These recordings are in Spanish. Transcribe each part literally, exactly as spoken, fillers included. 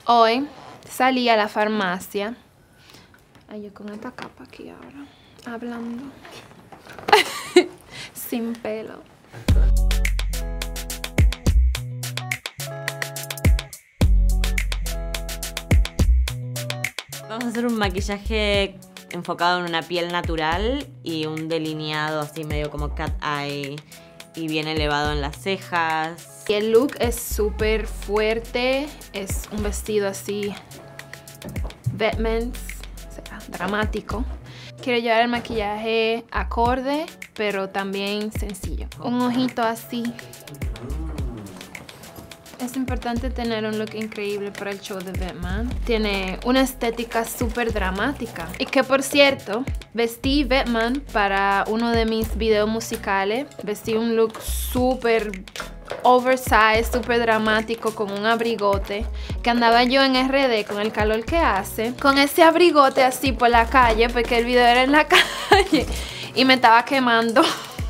Hoy salí a la farmacia. Ay, yo con esta capa aquí ahora, hablando. Sin pelo. Vamos a hacer un maquillaje enfocado en una piel natural y un delineado así medio como cat eye y bien elevado en las cejas. Y el look es súper fuerte, es un vestido así, Batman, o sea, dramático. Quiero llevar el maquillaje acorde, pero también sencillo. Un ojito así. Es importante tener un look increíble para el show de Batman. Tiene una estética súper dramática. Y que, por cierto, vestí Batman para uno de mis videos musicales. Vestí un look súper oversized, súper dramático, con un abrigote. Que andaba yo en R D con el calor que hace. Con ese abrigote así por la calle, porque el video era en la calle. Y me estaba quemando.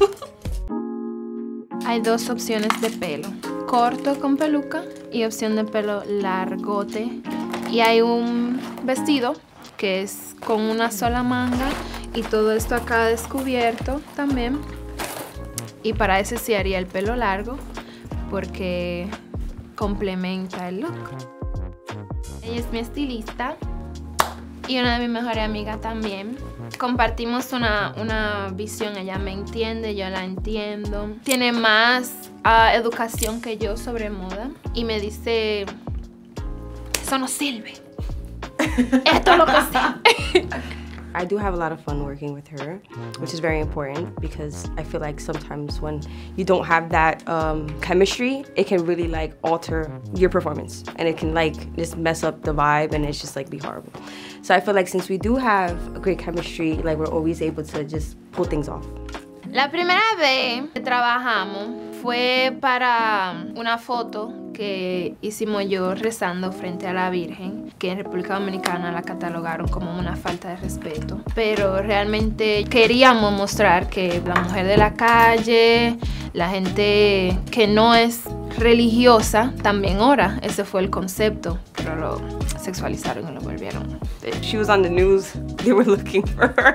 Hay dos opciones de pelo. Corto con peluca y opción de pelo largote. Y hay un vestido que es con una sola manga y todo esto acá descubierto también. Y para ese sí haría el pelo largo porque complementa el look. Ella es mi estilista y una de mis mejores amigas también. Compartimos una, una visión, ella me entiende, yo la entiendo. Tiene más uh, educación que yo sobre moda y me dice, eso no sirve. Esto es lo que sé. I do have a lot of fun working with her, which is very important because I feel like sometimes when you don't have that um, chemistry, it can really like alter your performance and it can like just mess up the vibe and it's just like be horrible. So I feel like since we do have a great chemistry, like we're always able to just pull things off. La primera vez que trabajamos fue para una foto que hicimos yo rezando frente a la Virgen, que en República Dominicana la catalogaron como una falta de respeto. Pero realmente queríamos mostrar que la mujer de la calle, la gente que no es religiosa, también ora. Ese fue el concepto, pero lo sexualizaron y lo volvieron. She was on the news, they were looking for her.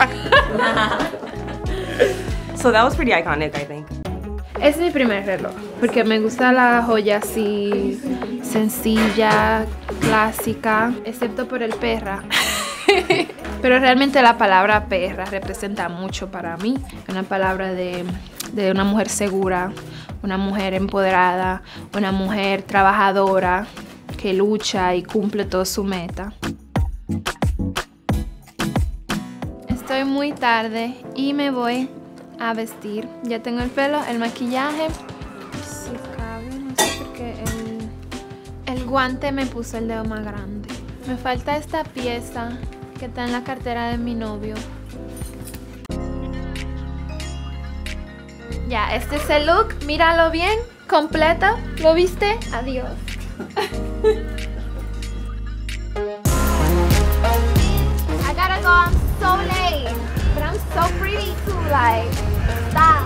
So that was pretty iconic, I think. Es mi primer reloj, porque me gusta la joya así, sencilla, clásica, excepto por el perra. Pero realmente la palabra perra representa mucho para mí. Una palabra de, de una mujer segura, una mujer empoderada, una mujer trabajadora que lucha y cumple toda su meta. Estoy muy tarde y me voy a vestir. Ya tengo el pelo, el maquillaje. Si cabe, no sé por qué el, el guante me puso el dedo más grande. Me falta esta pieza que está en la cartera de mi novio. Ya, este es el look. Míralo bien, completo. ¿Lo viste? Adiós. I gotta go, I'm so late. But I'm so pretty too, like, stop.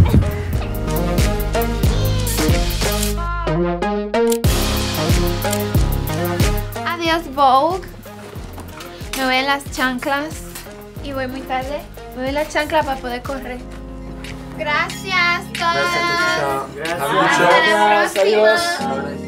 Adiós, Vogue. Me voy en las chanclas y voy muy tarde. Me voy en las chanclas para poder correr. Gracias, todos. Gracias, Gracias. Hasta la próxima. Adiós.